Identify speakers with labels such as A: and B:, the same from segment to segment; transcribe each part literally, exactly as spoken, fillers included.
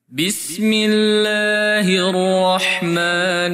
A: بسم الله الرحمن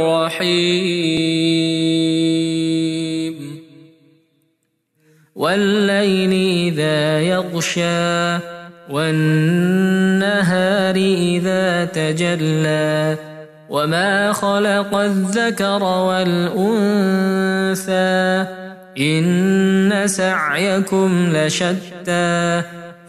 A: الرحيم والليل إذا يغشى والنهار إذا تجلى وما خلق الذكر والأنثى إن سعيكم لشتى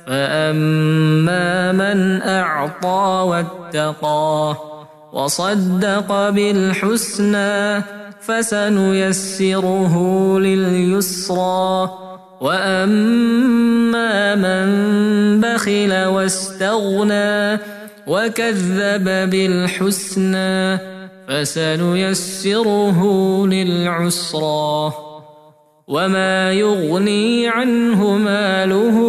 A: فأما من أعطى واتقى وصدق بالحسنى فسنيسره لليسرى وأما من بخل واستغنى وكذب بالحسنى فسنيسره للعسرى وما يغني عنه ماله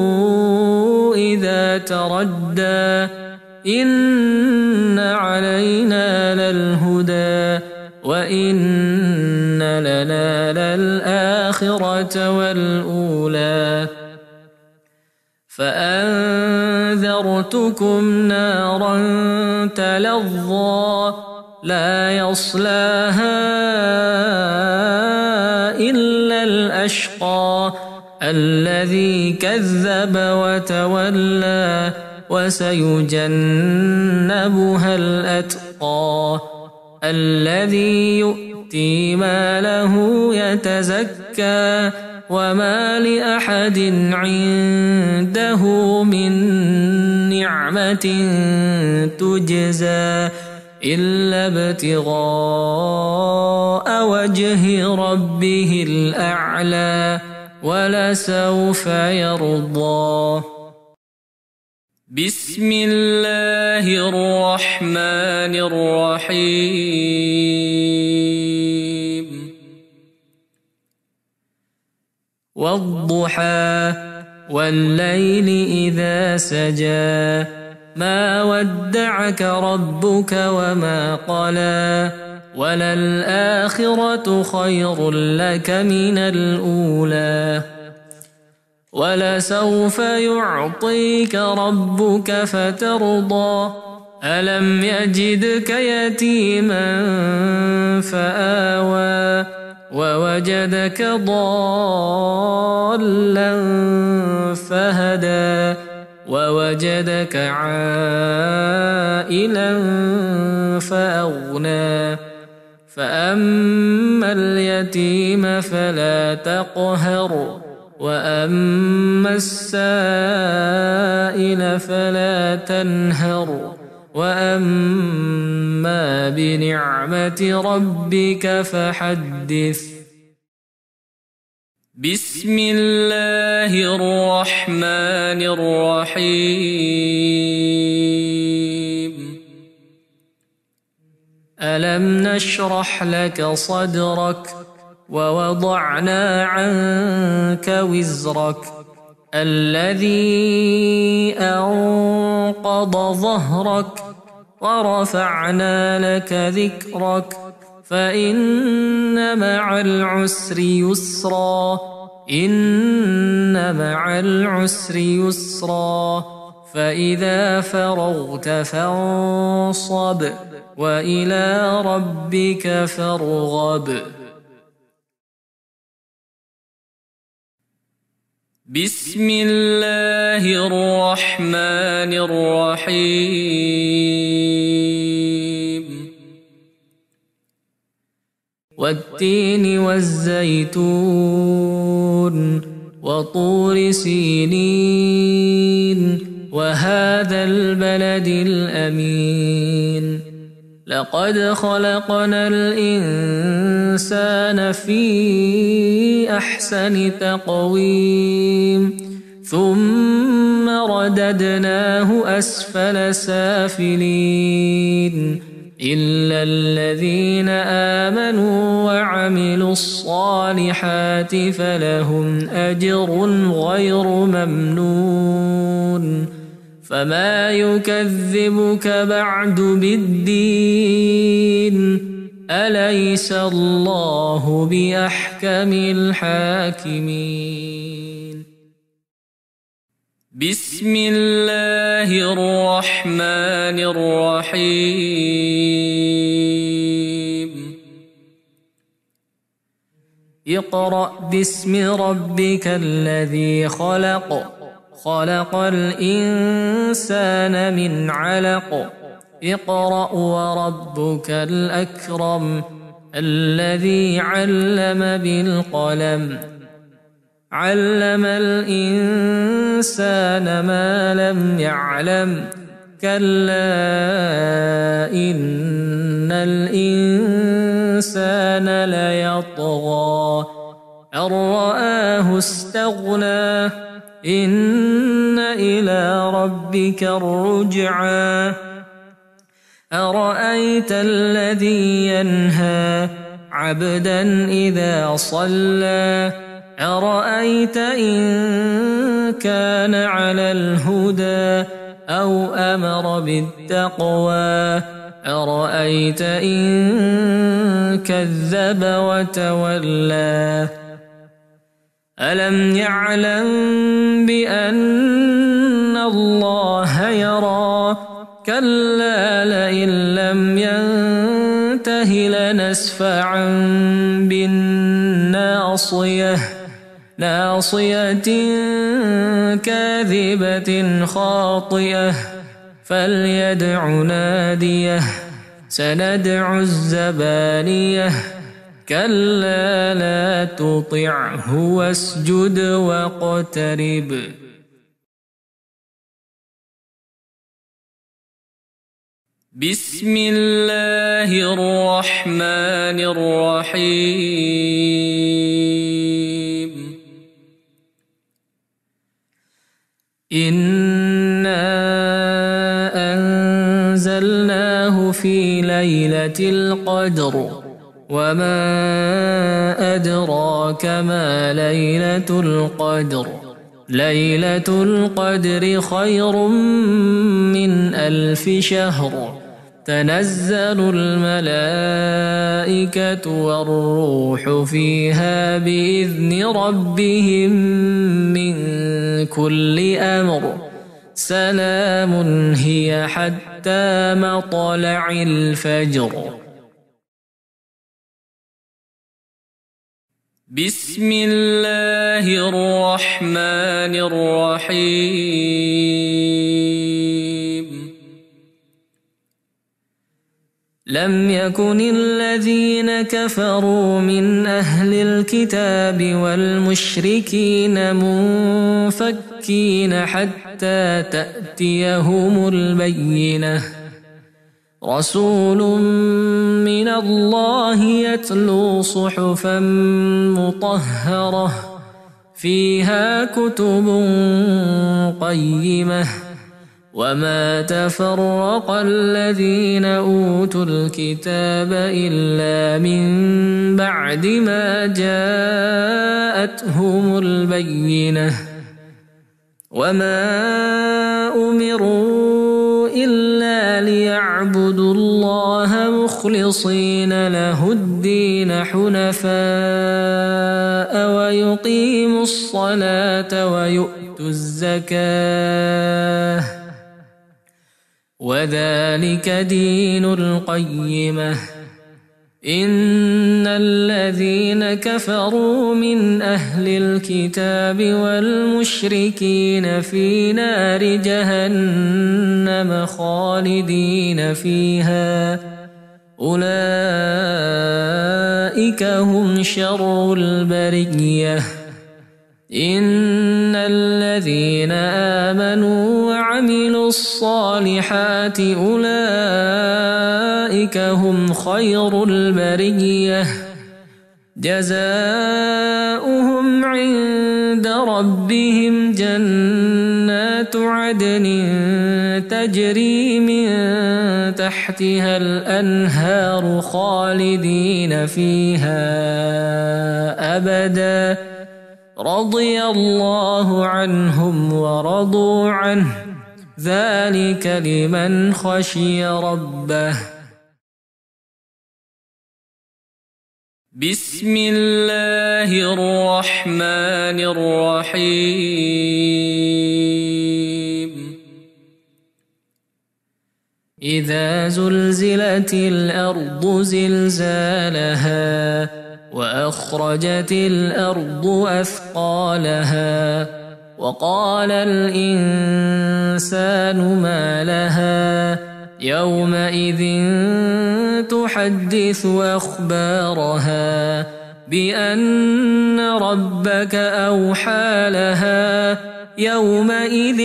A: إذا تردى إن علينا للهدى وإن لنا للآخرة والأولى فأنذرتكم نارا تلظى لا يصلاها إلا الأشقى الذي كذب وتولى وسيجنبها الأتقى الذي يؤتي ماله يتزكى وما لأحد عنده من نعمة تجزى إلا ابتغاء وجه ربه الأعلى ولسوف يرضى. بسم الله الرحمن الرحيم والضحى والليل إذا سجى ما ودعك ربك وما قلى وللآخرة خير لك من الأولى ولسوف يعطيك ربك فترضى ألم يجدك يتيما فآوى ووجدك ضالا فهدى ووجدك عائلا فأغنى فأما اليتيم فلا تقهر وأما السائل فلا تنهر وأما بنعمة ربك فحدث. بسم الله الرحمن الرحيم ألم نشرح لك صدرك ووضعنا عنك وزرك الذي أنقض ظهرك ورفعنا لك ذكرك فإن مع العسر يسرا إن مع العسر يسرا فإذا فرغت فانصب وإلى ربك فارغب. بسم الله الرحمن الرحيم والتين والزيتون وطور سينين وهذا البلد الأمين لقد خلقنا الإنسان في أحسن تقويم ثم رددناه أسفل سافلين إلا الذين آمنوا وعملوا الصالحات فلهم أجر غير ممنون فما يكذبك بعد بالدين أليس الله بأحكم الحاكمين. بسم الله الرحمن الرحيم اقرأ باسم ربك الذي خلق خلق الإنسان من علق اقرأ وربك الأكرم الذي علم بالقلم علم الإنسان ما لم يعلم كلا إن الإنسان ليطغى أن رآه استغنى إن إلى ربك الرجعى أرأيت الذي ينهى عبدا إذا صلى أرأيت إن كان على الهدى أو أمر بالتقوى أرأيت إن كذب وتولى ألم يعلم بأن الله يرى كلا لئن لم ينته لنسفعا بالناصية ناصية كاذبة خاطئة فليدع ناديه سندع الزبانية كلا لا تطعه واسجد واقترب بسم الله الرحمن الرحيم إنا أنزلناه في ليلة القدر وما أدراك ما ليلة القدر ليلة القدر خير من ألف شهر تنزل الملائكة والروح فيها بإذن ربهم من كل أمر سلام هي حتى مطلع الفجر بسم الله الرحمن الرحيم لم يكن الذين كفروا من أهل الكتاب والمشركين منفكين حتى تأتيهم البينة رسول من الله يتلو صحفا مطهرة فيها كتب قيمة وما تفرق الذين أوتوا الكتاب إلا من بعد ما جاءتهم البينة وما أمروا إلا ليعبدوا الله مخلصين له الدين حنفاء ويقيموا الصلاة ويؤتوا الزكاة وذلك دين القيمة إن الذين كفروا من أهل الكتاب والمشركين في نار جهنم خالدين فيها أولئك هم شر البرية إن الذين آمنوا وعملوا الصالحات أولئك هم خير البرية جزاؤهم عند ربهم جنات عدن تجري من تحتها الأنهار خالدين فيها أبدا رضي الله عنهم ورضوا عنه ذلك لمن خشي ربه بسم الله الرحمن الرحيم إذا زلزلت الأرض زلزالها وأخرجت الأرض أثقالها وقال الإنسان ما لها يومئذ تحدث أخبارها بأن ربك أوحى لها يومئذ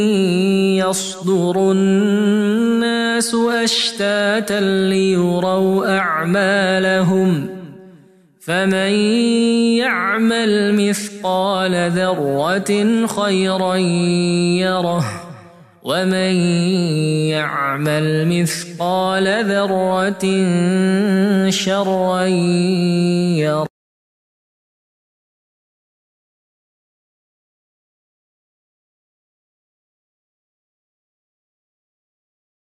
A: يصدر الناس أشتاتا ليروا أعمالهم فمن يعمل مثقال ذرة خيرا يره ومن يعمل مثقال ذرة شرا يره.